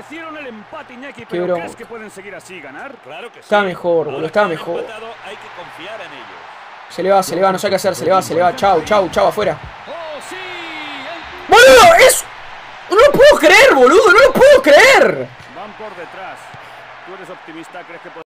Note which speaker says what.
Speaker 1: Merecieron el empate, Iñaki,
Speaker 2: Qué
Speaker 1: pero
Speaker 2: bronca.
Speaker 1: ¿crees que pueden seguir así, ganar?
Speaker 3: Claro que sí.
Speaker 2: Está mejor, boludo,
Speaker 3: Ahora
Speaker 2: está
Speaker 3: que han
Speaker 2: mejor.
Speaker 3: empatado, hay que confiar en ellos.
Speaker 2: Se le va, no sé qué hacer, se le va. Chau, afuera.
Speaker 1: ¡Oh, sí!
Speaker 2: ¡Boludo! ¡Es! ¡No lo puedo creer, boludo! ¡No lo puedo creer!
Speaker 1: Van por detrás. ¿Tú eres optimista? ¿Crees que